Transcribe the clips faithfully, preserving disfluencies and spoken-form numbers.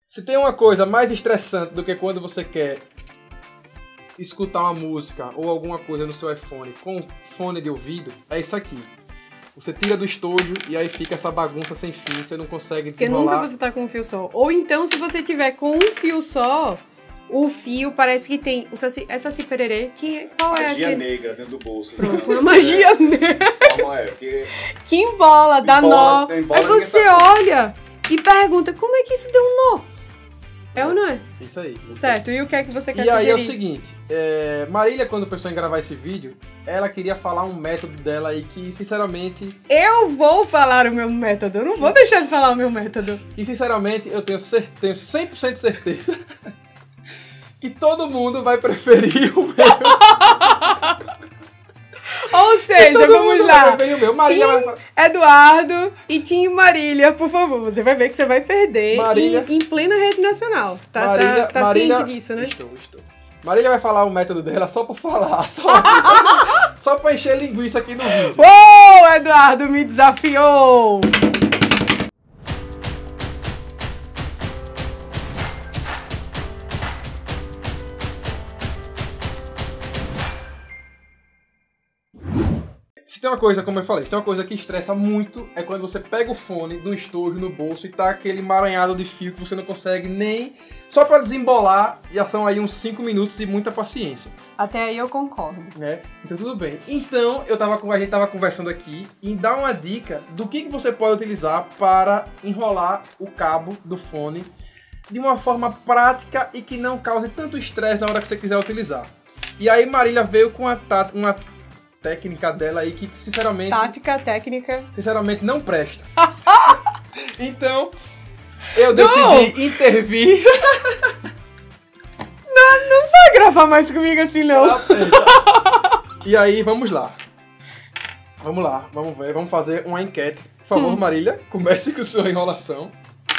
Se tem uma coisa mais estressante do que quando você quer escutar uma música ou alguma coisa no seu iPhone com fone de ouvido, é isso aqui. Você tira do estojo e aí fica essa bagunça sem fim, você não consegue desenrolar. Porque nunca você tá com um fio só. Ou então, se você tiver com um fio só, o fio parece que tem... O saci, é saci pererê, que, qual magia é aquele... Magia negra dentro do bolso. Pronto, uma magia negra. Como é? Porque... Que embola, dá nó. Embola, aí você tá olha e pergunta, como é que isso deu um nó? É ou não é? Isso aí. Certo, e o que é que você quer e sugerir? E aí é o seguinte, é, Marília, quando pensou em gravar esse vídeo, ela queria falar um método dela aí que, sinceramente... Eu vou falar o meu método, eu não vou deixar de falar o meu método. E, sinceramente, eu tenho, cer tenho cem por cento de certeza que todo mundo vai preferir o meu. Ou seja, vamos lá. Marília Tim vai... Eduardo e Tim Marília, por favor. Você vai ver que você vai perder Marília... em, em plena rede nacional. Tá, Marília... tá, tá Marília... ciente disso, né? Estou, estou. Marília vai falar o método dela só por falar. Só, só pra encher linguiça aqui no vídeo. Uou, Eduardo me desafiou! Se tem uma coisa, como eu falei, se tem uma coisa que estressa muito, é quando você pega o fone no estojo, no bolso e tá aquele emaranhado de fio que você não consegue nem... Só pra desembolar, já são aí uns cinco minutos e muita paciência. Até aí eu concordo. Né? Então tudo bem. Então, eu tava, a gente tava conversando aqui e dá uma dica do que, que você pode utilizar para enrolar o cabo do fone de uma forma prática e que não cause tanto estresse na hora que você quiser utilizar. E aí Marília veio com uma, uma técnica dela aí que, sinceramente... Tática, técnica... Sinceramente, não presta. Então, eu decidi não. intervir. Não, não vai gravar mais comigo assim, não. E aí, vamos lá. Vamos lá, vamos ver, vamos fazer uma enquete. Por favor, hum. Marília, comece com sua enrolação.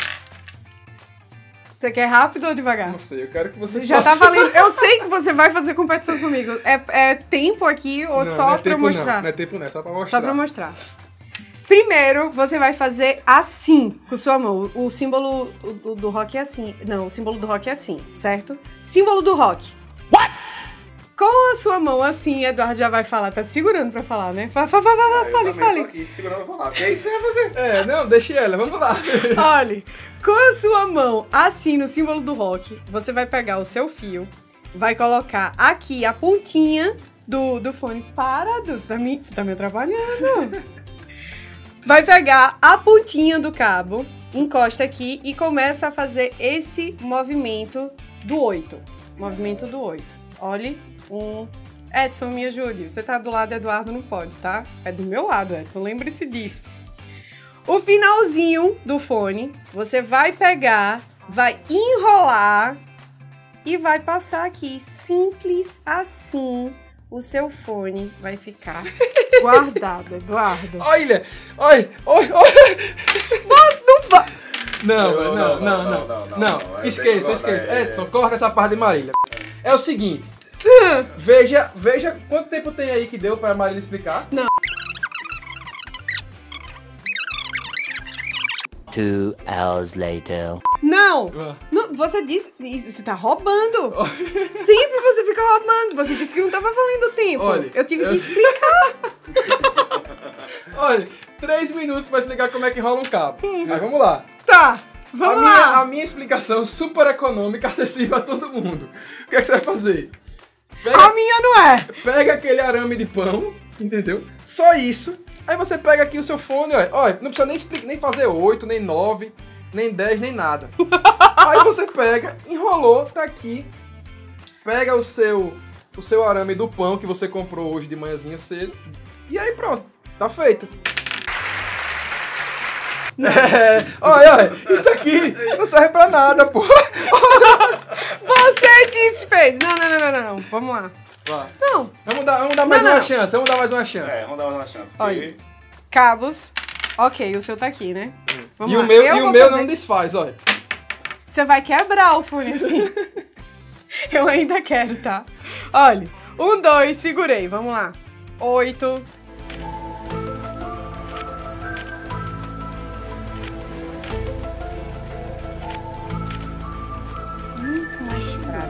Você quer rápido ou devagar? Não sei, eu quero que você... Você já tá valendo... Eu sei que você vai fazer competição comigo. É, é tempo aqui ou não, só não é pra tempo, mostrar? Não, não é tempo não, é só pra mostrar. Só pra mostrar. Primeiro, você vai fazer assim, com sua mão. O símbolo do, do rock é assim. Não, o símbolo do rock é assim, certo? Símbolo do rock. What? Com a sua mão assim, Eduardo já vai falar. Tá segurando pra falar, né? Fala, fala, fala, é, fale, eu fale. Tô aqui segurando pra falar. O que é isso que você vai fazer? É, não, deixa ela, vamos lá. Olha, com a sua mão assim, no símbolo do rock, você vai pegar o seu fio, vai colocar aqui a pontinha do, do fone. Para, você tá me, você tá me atrapalhando. Vai pegar a pontinha do cabo, encosta aqui e começa a fazer esse movimento do oito. Movimento do oito. Olhe, um... Edson, me ajude. Você tá do lado do Eduardo, não pode, tá? É do meu lado, Edson, lembre-se disso. O finalzinho do fone, você vai pegar, vai enrolar e vai passar aqui. Simples assim. O seu fone vai ficar guardado, Eduardo. Olha, olha, olha, olha. Não vai. Não, não, não, não, não, não. Esqueça, esqueça. Edson, corta essa parte de Marília. É o seguinte, veja, veja quanto tempo tem aí que deu pra Marília explicar. Não. Two hours later. Não, não, você disse, você tá roubando. Sempre você fica roubando. Você disse que não tava valendo tempo. Olha, eu tive eu... que explicar. Olha, três minutos pra explicar como é que rola um cabo. Mas vamos lá. Tá, vamos a lá. Minha, a minha explicação super econômica, acessível a todo mundo. O que é que você vai fazer? Pega, a minha não é. Pega aquele arame de pão, entendeu? Só isso. Aí você pega aqui o seu fone, olha, olha não precisa nem, nem fazer oito, nem nove, nem dez, nem nada. Aí você pega, enrolou, tá aqui, pega o seu, o seu arame do pão que você comprou hoje de manhãzinha cedo, e aí pronto, tá feito. É, olha, olha, isso aqui não serve pra nada, pô. Você desfez. Não, não, não, não, não, vamos lá. Vai. Não. Vamos dar, vamos dar mais não, uma não. chance, vamos dar mais uma chance. É, vamos dar mais uma chance. Porque... Olha, cabos. Ok, o seu tá aqui, né? Vamos e lá. o meu, eu e o vou meu fazer... não desfaz, olha. Você vai quebrar o fone assim. Eu ainda quero, tá? Olha, um, dois, segurei, vamos lá. Oito.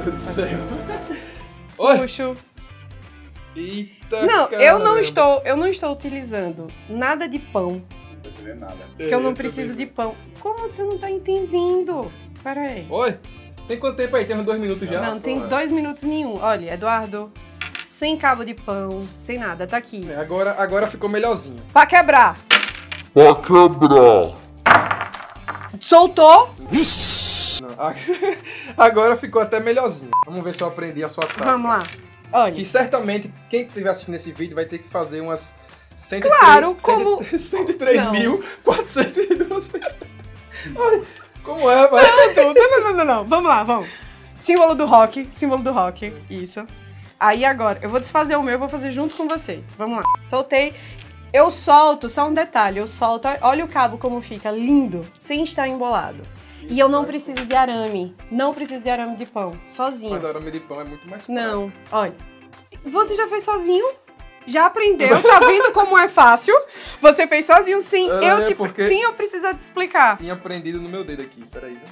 Deus do céu. Oi. Puxo. Eita, Não, caramba. eu não estou, eu não estou utilizando nada de pão, Não tô entendendo nada. porque eu não É, preciso também. de pão. Como você não tá entendendo? Pera aí. Oi? Tem quanto tempo aí? Tem uns dois minutos já? Não, passou, tem né? dois minutos nenhum. Olha, Eduardo, sem cabo de pão, sem nada, tá aqui. É, Agora, agora ficou melhorzinho. Pra quebrar. Pra quebrar. Soltou. Não, a- agora ficou até melhorzinho. Vamos ver se eu aprendi a sua tática. Vamos lá. Olha. Que certamente, quem estiver assistindo esse vídeo vai ter que fazer umas cento e três, Claro, como- cento e três Não. mil, quatrocentos e doze. Ai, como é, vai? Não, não, não, não, não. Vamos lá, vamos. Símbolo do rock, símbolo do rock. Isso. Aí agora, eu vou desfazer o meu, eu vou fazer junto com você. Vamos lá. Soltei. Eu solto, só um detalhe, eu solto. Olha o cabo como fica, lindo, sem estar embolado. E eu não preciso de arame. Não preciso de arame de pão, sozinho. Mas a arame de pão é muito mais fácil. Não, olha. Você já fez sozinho? Já aprendeu? Tá vendo como é fácil? Você fez sozinho, sim. Ah, eu é te, porque- sim, eu precisar te explicar. Tinha aprendido no meu dedo aqui, peraí. Né?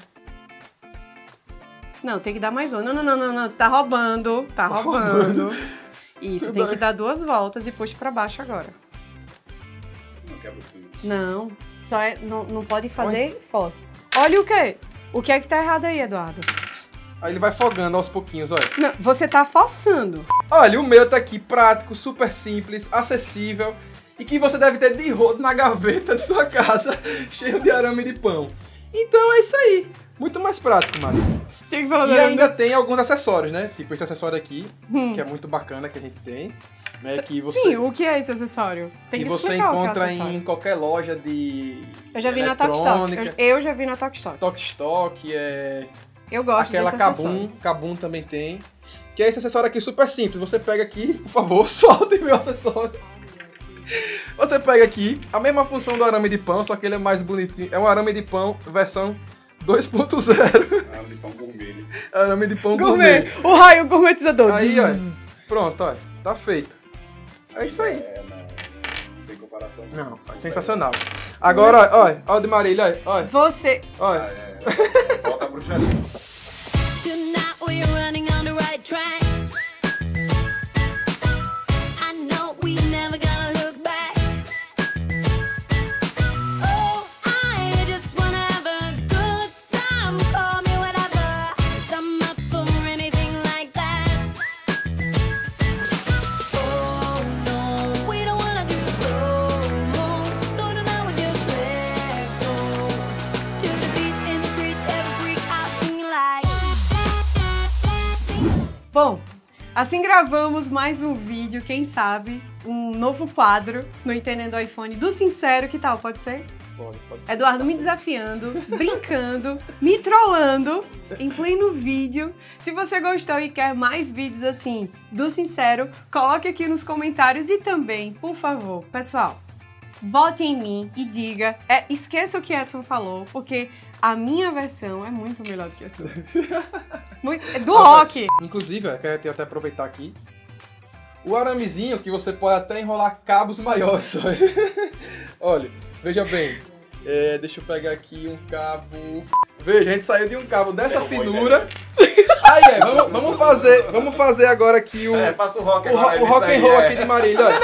Não, tem que dar mais uma. Não, não, não, não, não. Você tá roubando. Tá roubando. Isso, tem que dar duas voltas e puxa pra baixo agora. Você não quebra o fio. Não, só é, não, não pode fazer foto. Olha o quê? O que é que tá errado aí, Eduardo? Aí ele vai fogando aos pouquinhos, olha. Não, você tá forçando. Olha, o meu tá aqui prático, super simples, acessível e que você deve ter de rodo na gaveta de sua casa, cheio de arame de pão. Então é isso aí. Muito mais prático, Maria. Tem que falar E ainda tem alguns acessórios, né? Tipo esse acessório aqui, Hum. que é muito bacana que a gente tem. Né? Que você, Sim, o que é esse acessório? Você tem que que você explicar o que é encontra acessório. em qualquer loja de Eu já vi na Tok Stock. eletrônica, Eu, eu já vi na Tok Stock. Tok Stock, é... Eu gosto aquela desse Kabum, acessório. Kabum também tem. Que é esse acessório aqui super simples. Você pega aqui, por favor, solta meu acessório. Você pega aqui, a mesma função do arame de pão, só que ele é mais bonitinho. É um arame de pão versão dois ponto zero. Arame de pão gourmet. Arame de pão Gourmet. gourmet. O raio gourmetizador. Aí, ó. Zzz. Pronto, ó. Tá feito. É isso aí. É, não, não tem comparação. Não, é sensacional. Agora, ó, ó, ó o de Marília, ó, Você... ó. Ah, é, é. Volta a bruxaria. Tonight we're running on the right track. I know we never gonna look back. Oh, I just wanna have a good time. Call me whatever, 'cause I'm up for anything like that. Oh no, we don't wanna do slow-mo, so tonight we just let go. To the beat in the street, every freak out singing like. Bom, assim gravamos mais um vídeo, quem sabe, um novo quadro no Entendendo iPhone do Sincero, que tal? Pode ser? Pode, pode ser. Eduardo me desafiando, brincando, me trollando em pleno vídeo. Se você gostou e quer mais vídeos assim do Sincero, coloque aqui nos comentários e também, por favor, pessoal, vote em mim e diga, é, esqueça o que Edson falou, porque a minha versão é muito melhor do que a sua. Muito, é do rock. Inclusive, eu quero até aproveitar aqui. O aramezinho que você pode até enrolar cabos maiores. Olha, olha veja bem. É, deixa eu pegar aqui um cabo. Veja, a gente saiu de um cabo dessa Derrubou, finura. Aí é, vamos, vamos fazer, vamos fazer agora aqui o, É, faça o rock o, agora. ro- o rock and roll aqui de Marília. Olha.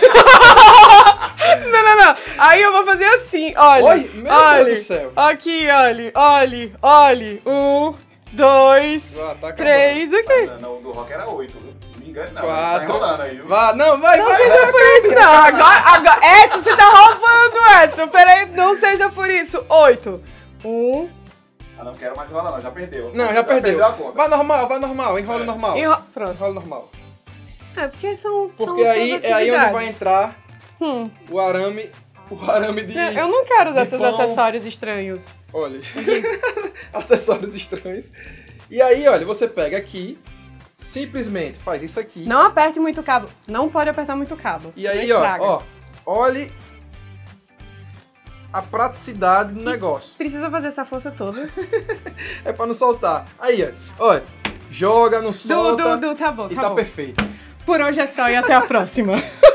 Não, não, não. Aí eu vou fazer assim, olha. Oi, meu olha. Deus do céu. Aqui, olha, olha, olha. Um, dois, Ah, tá acabando. três, aqui. Não, não, o do rock era oito. Não me engane, não. Quatro. Tá enrolando aí, viu? Vá, não, vai, Não vai. seja por isso, não. Agora, agora. Edson, você tá roubando, Edson. Peraí, não seja por isso. Oito. Um. Ah, não quero mais enrolar, não. Já perdeu. Não, já perdeu. a conta. Vai normal, vai normal, enrola É. normal. Enro... Pronto. Enrola normal. É, porque são, são Porque aí suas é aí onde vai atividades. entrar Hum. o arame, o arame de... Eu eu não quero usar de esses pão. acessórios estranhos. Olha, acessórios estranhos. E aí, olha, você pega aqui, simplesmente faz isso aqui. Não aperte muito o cabo. Não pode apertar muito o cabo. E senão aí, ó, estraga. ó, olhe a praticidade do negócio. Precisa fazer essa força toda. É pra não soltar. Aí, ó, olha, joga, não Du, solta Du, Du, tá bom, e tá tá bom. perfeito. Por hoje é só e até a próxima.